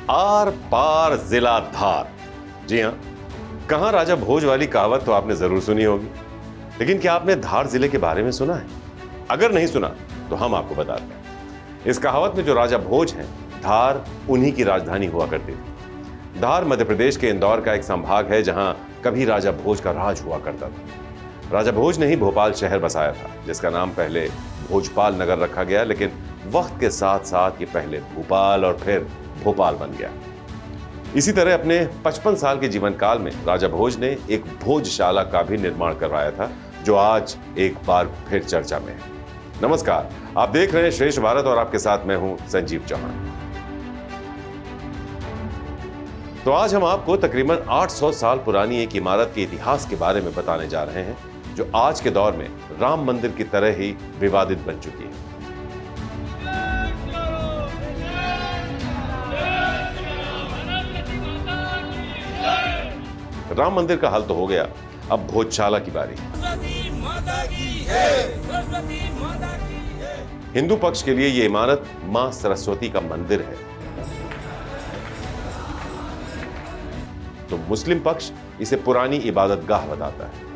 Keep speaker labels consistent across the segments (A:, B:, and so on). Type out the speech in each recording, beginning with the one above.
A: Are पार जिला धार। जी हां, कहां राजा भोज वाली कहावत तो आपने जरूर सुनी होगी, लेकिन क्या आपने धार जिले के बारे में सुना है? अगर नहीं सुना तो हम आपको बताते हैं। इस कहावत में जो राजा भोज हैं, धार उन्हीं की राजधानी हुआ करती थी। धार मध्य प्रदेश के इंदौर का एक संभाग है जहां कभी राजा भोज का राज हुआ करता था। राजा भोज ने ही भोपाल शहर बसाया था, जिसका नाम पहले भोजपाल नगर रखा गया, लेकिन वक्त के साथ साथ ये पहले भोपाल और फिर भोपाल बन गया। इसी तरह अपने 55 साल के जीवन काल में राजा भोज ने एक भोजशाला का भी निर्माण करवाया था, जो आज एक बार फिर चर्चा में है। नमस्कार, आप देख रहे हैं श्रेष्ठ भारत और आपके साथ मैं हूं संजीव चौहान। तो आज हम आपको तकरीबन 800 साल पुरानी एक इमारत के इतिहास के बारे में बताने जा रहे हैं, जो आज के दौर में राम मंदिर की तरह ही विवादित बन चुकी है। राम मंदिर का हल तो हो गया, अब भोजशाला की बारी। हिंदू पक्ष के लिए यह इमारत मां सरस्वती का मंदिर है, तो मुस्लिम पक्ष इसे पुरानी इबादतगाह बताता है।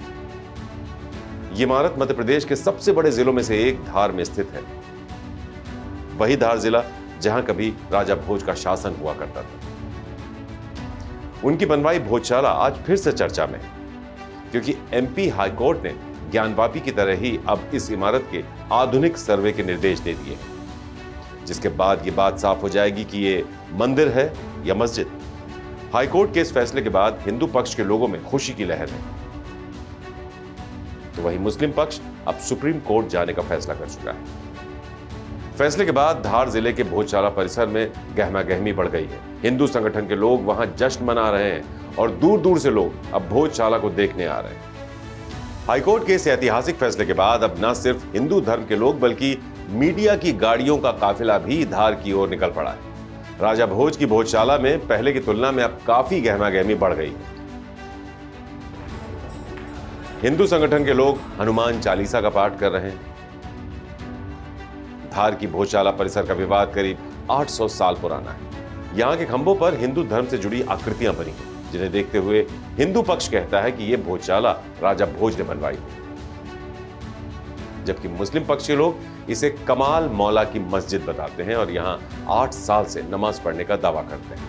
A: यह इमारत मध्य प्रदेश के सबसे बड़े जिलों में से एक धार में स्थित है। वही धार जिला जहां कभी राजा भोज का शासन हुआ करता था। उनकी बनवाई भोजशाला आज फिर से चर्चा में है, क्योंकि एमपी हाईकोर्ट ने ज्ञानवापी की तरह ही अब इस इमारत के आधुनिक सर्वे के निर्देश दे दिए, जिसके बाद ये बात साफ हो जाएगी कि ये मंदिर है या मस्जिद। हाईकोर्ट के इस फैसले के बाद हिंदू पक्ष के लोगों में खुशी की लहर है, तो वही मुस्लिम पक्ष अब सुप्रीम कोर्ट जाने का फैसला कर चुका है। फैसले के बाद धार जिले के भोजशाला परिसर में गहमागहमी बढ़ गई है। हिंदू संगठन के लोग वहां जश्न मना रहे हैं और दूर दूर से लोग अब भोजशाला को देखने आ रहे हैं। हाईकोर्ट के इस ऐतिहासिक फैसले के बाद अब न सिर्फ हिंदू धर्म के लोग बल्कि मीडिया की गाड़ियों का काफिला भी धार की ओर निकल पड़ा है। राजा भोज की भोजशाला में पहले की तुलना में अब काफी गहमागहमी बढ़ गई है। हिंदू संगठन के लोग हनुमान चालीसा का पाठ कर रहे हैं। धार की भोजशाला परिसर का विवाद करीब 800 साल पुराना है। यहां के खंभों पर हिंदू धर्म से जुड़ी आकृतियां बनी हैं, जिन्हें देखते हुए हिंदू पक्ष कहता है कि यह भोजशाला राजा भोज ने बनवाई है, जबकि मुस्लिम पक्ष के लोग इसे कमाल मौला की मस्जिद बताते हैं और यहां 8 साल से नमाज पढ़ने का दावा करते हैं।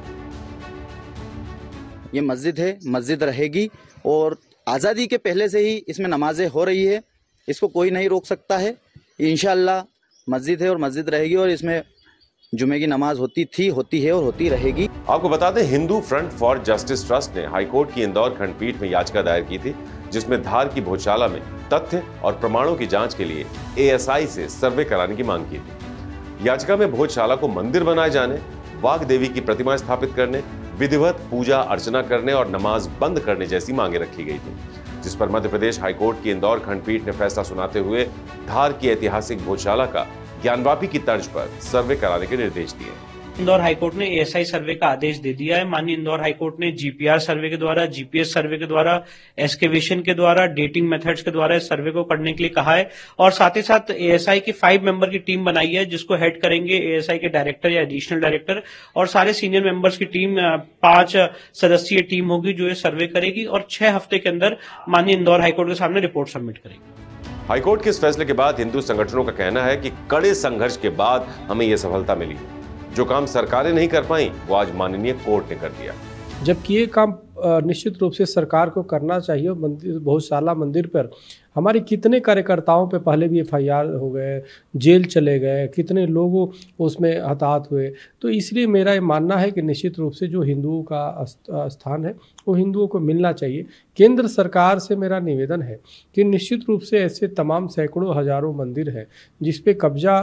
B: ये मस्जिद है, मस्जिद रहेगी और आज़ादी के पहले से ही इसमें नमाजें हो रही है, इसको कोई नहीं रोक सकता है। इंशाअल्लाह मस्जिद है और मस्जिद रहेगी और इसमें जुमे की नमाज होती थी, होती है और होती रहेगी।
A: आपको बता दें, Hindu front for justice trust ने हाईकोर्ट की इंदौर खंडपीठ में याचिका दायर की थी, जिसमें धार की भोजशाला में तथ्य और प्रमाणों की जांच के लिए एएसआई से सर्वे कराने की मांग की थी। याचिका में भोजशाला को मंदिर बनाए जाने, वाग देवी की प्रतिमा स्थापित करने, विधिवत पूजा अर्चना करने और नमाज बंद करने जैसी मांगे रखी गई थी, जिस पर मध्य प्रदेश हाईकोर्ट की इंदौर खंडपीठ ने फैसला सुनाते हुए धार की ऐतिहासिक भोजशाला का ज्ञानवापी की तर्ज पर सर्वे कराने के निर्देश दिए।
C: इंदौर हाईकोर्ट ने एएसआई सर्वे का आदेश दे दिया है। माननीय इंदौर हाईकोर्ट ने जीपीआर सर्वे के द्वारा, जीपीएस सर्वे के द्वारा, एक्सकेवेशन के द्वारा, डेटिंग मेथड्स के द्वारा इस सर्वे को करने के लिए कहा है और साथ ही साथ एएसआई की 5 मेंबर की टीम बनाई है, जिसको हेड करेंगे एएसआई के डायरेक्टर या एडिशनल डायरेक्टर, और सारे सीनियर मेंबर्स की टीम 5 सदस्यीय टीम होगी जो ये सर्वे करेगी और 6 हफ्ते के अंदर माननीय इंदौर हाईकोर्ट के सामने रिपोर्ट सबमिट करेगी।
A: हाईकोर्ट के इस फैसले के बाद हिंदू संगठनों का कहना है कि कड़े संघर्ष के बाद हमें यह सफलता मिली है। जो काम सरकारें नहीं कर पाई, वो आज माननीय कोर्ट ने कर दिया।
D: जबकि ये काम निश्चित रूप से सरकार को करना चाहिए। मंदिर, भोजशाला मंदिर पर हमारे कितने कार्यकर्ताओं पे पहले भी एफआईआर हो गए, जेल चले गए, कितने लोग उसमें हताहत हुए। तो इसलिए मेरा ये मानना है कि निश्चित रूप से जो हिंदुओं का स्थान है वो हिंदुओं को मिलना चाहिए। केंद्र सरकार से मेरा निवेदन है कि निश्चित रूप से ऐसे तमाम सैकड़ों हजारों मंदिर हैं जिस पे कब्जा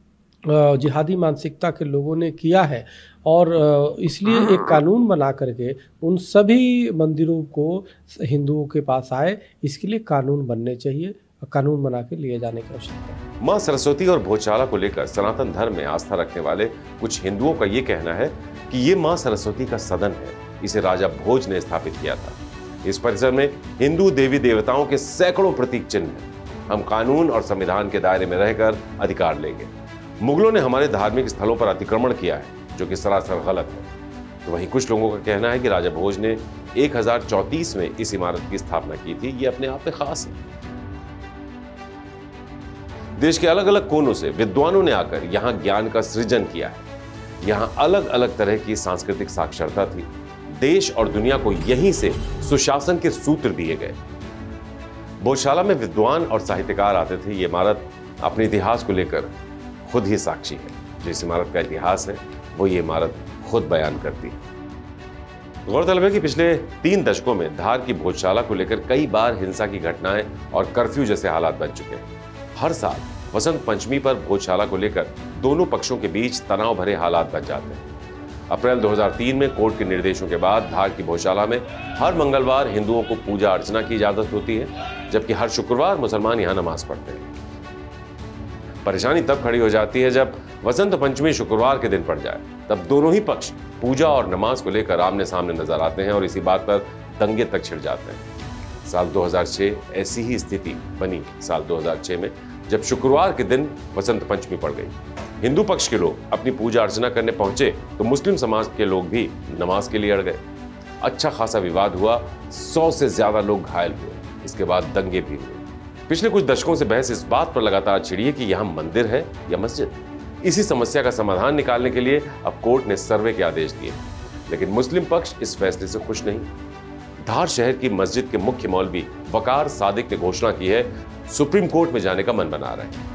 D: जिहादी मानसिकता के लोगों ने किया है और इसलिए एक कानून बना करके उन सभी मंदिरों को हिंदुओं के पास आए, इसके लिए कानून बनने चाहिए, कानून बना के लिए जाने की आवश्यकता है।
A: मां सरस्वती और भोजशाला को लेकर सनातन धर्म में आस्था रखने वाले कुछ हिंदुओं का ये कहना है कि ये मां सरस्वती का सदन है, इसे राजा भोज ने स्थापित किया था। इस परिसर में हिंदू देवी देवताओं के सैकड़ों प्रतीक चिन्ह हैं। हम कानून और संविधान के दायरे में रहकर अधिकार लेंगे। मुगलों ने हमारे धार्मिक स्थलों पर अतिक्रमण किया है, जो कि सरासर गलत है। तो वहीं कुछ लोगों का कहना है कि राजा भोज ने 1034 में इस इमारत की स्थापना की थी। ये अपने आप में खास है। देश के अलग अलग कोनों से विद्वानों ने आकर यहां ज्ञान का सृजन किया है। यहां अलग अलग तरह की सांस्कृतिक साक्षरता थी। देश और दुनिया को यहीं से सुशासन के सूत्र दिए गए। भोजशाला में विद्वान और साहित्यकार आते थे। ये इमारत अपने इतिहास को लेकर खुद ही साक्षी है। जो इस इमारत का इतिहास है वो ये इमारत खुद बयान करती है। गौरतलब है कि पिछले 3 दशकों में धार की भोजशाला को लेकर कई बार हिंसा की घटनाएं और कर्फ्यू जैसे हालात बन चुके हैं। हर साल वसंत पंचमी पर भोजशाला को लेकर दोनों पक्षों के बीच तनाव भरे हालात बन जाते हैं। अप्रैल 2003 में कोर्ट के निर्देशों के बाद धार की भोजशाला में हर मंगलवार हिंदुओं को पूजा अर्चना की इजाजत होती है, जबकि हर शुक्रवार मुसलमान यहां नमाज पढ़ते हैं। परेशानी तब खड़ी हो जाती है जब वसंत पंचमी शुक्रवार के दिन पड़ जाए। तब दोनों ही पक्ष पूजा और नमाज को लेकर आमने सामने नजर आते हैं और इसी बात पर दंगे तक छिड़ जाते हैं। साल 2006 ऐसी ही स्थिति बनी। साल 2006 में जब शुक्रवार के दिन वसंत पंचमी पड़ गई, हिंदू पक्ष के लोग अपनी पूजा अर्चना करने पहुंचे तो मुस्लिम समाज के लोग भी नमाज के लिए अड़ गए। अच्छा खासा विवाद हुआ, 100 से ज्यादा लोग घायल हुए। इसके बाद दंगे भी हुए। पिछले कुछ दशकों से बहस इस बात पर लगातार छिड़ी है कि यहां मंदिर है या मस्जिद। इसी समस्या का समाधान निकालने के लिए अब कोर्ट ने सर्वे के आदेश दिए, लेकिन मुस्लिम पक्ष इस फैसले से खुश नहीं। धार शहर की मस्जिद के मुख्य मौलवी वकार सादिक ने घोषणा की है, सुप्रीम कोर्ट में जाने का मन बना रहे हैं।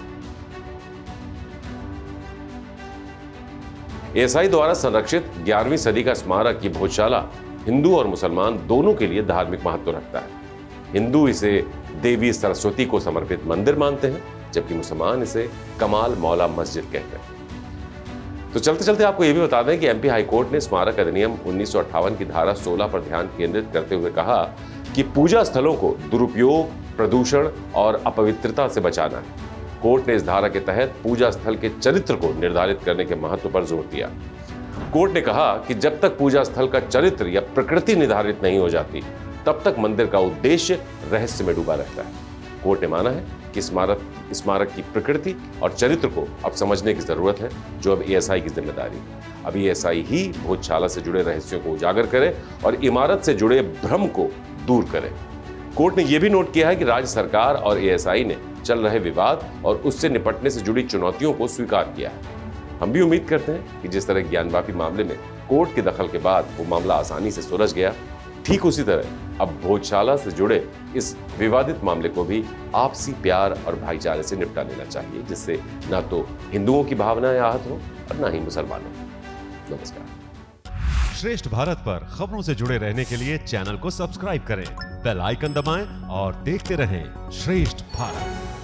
A: एएसआई द्वारा संरक्षित 11वीं सदी का स्मारक की भोजशाला हिंदू और मुसलमान दोनों के लिए धार्मिक महत्व रखता है। हिंदू इसे देवी सरस्वती को समर्पित मंदिर मानते हैं, जबकि मुसलमान इसे कमाल मौला मस्जिद कहते हैं। तो चलते चलते आपको यह भी बता दें कि एमपी हाईकोर्ट ने स्मारक अधिनियम 1958 की धारा 16 पर ध्यान केंद्रित करते हुए कहा कि पूजा स्थलों को दुरुपयोग, प्रदूषण और अपवित्रता से बचाना है। कोर्ट ने इस धारा के तहत पूजा स्थल के चरित्र को निर्धारित करने के महत्व पर जोर दिया। कोर्ट ने कहा कि जब तक पूजा स्थल का चरित्र या प्रकृति निर्धारित नहीं हो जाती, तब तक मंदिर का उद्देश्य रहस्य में डूबा रहता है। कोर्ट ने माना है कि स्मारक की प्रकृति और चरित्र को अब समझने की जरूरत है, जो अब एएसआई की जिम्मेदारी है। अब एएसआई ही भोजशाला से जुड़े रहस्यों को उजागर करे और इमारत से जुड़े भ्रम को दूर करे। कोर्ट ने यह भी नोट किया है कि राज्य सरकार और एएसआई ने चल रहे विवाद और उससे निपटने से जुड़ी चुनौतियों को स्वीकार किया है। हम भी उम्मीद करते हैं कि जिस तरह ज्ञानवापी मामले में कोर्ट के दखल के बाद वो मामला आसानी से सुलझ गया, ठीक उसी तरह अब भोजशाला से जुड़े इस विवादित मामले को भी आपसी प्यार और भाईचारे से निपटा लेना चाहिए, जिससे ना तो हिंदुओं की भावनाएं आहत हो और ना ही मुसलमानों। नमस्कार।
E: श्रेष्ठ भारत पर खबरों से जुड़े रहने के लिए चैनल को सब्सक्राइब करें, बेल आइकन दबाएं और देखते रहें श्रेष्ठ भारत।